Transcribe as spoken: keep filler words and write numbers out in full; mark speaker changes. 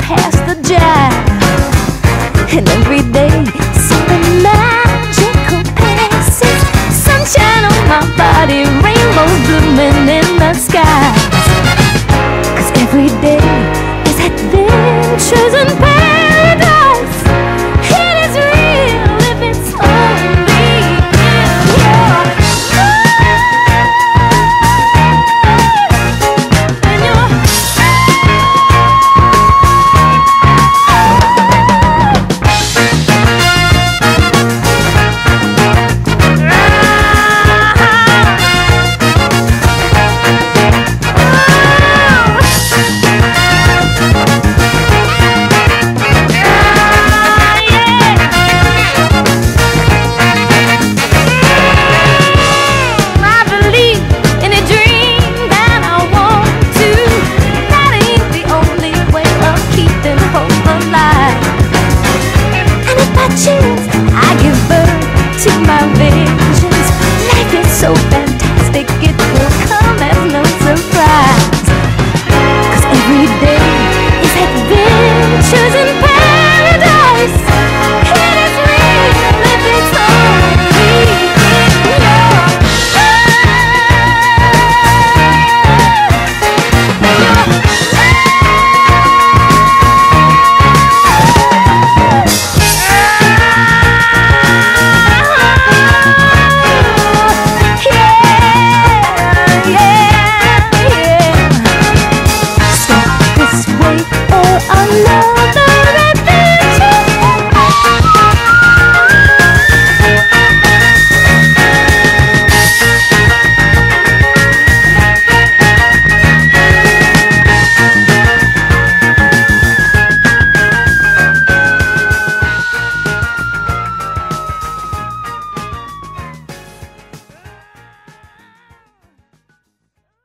Speaker 1: past the jive. And every day something magical passes. Sunshine on my body, rainbows blooming in the skies. 'Cause every day is adventures in paradise. It is real if it's only in your in your I give birth to my visions. Life is so fantastic, it will come as no surprise. 'Cause every day is adventures in paradise. It is real if it's only in your I love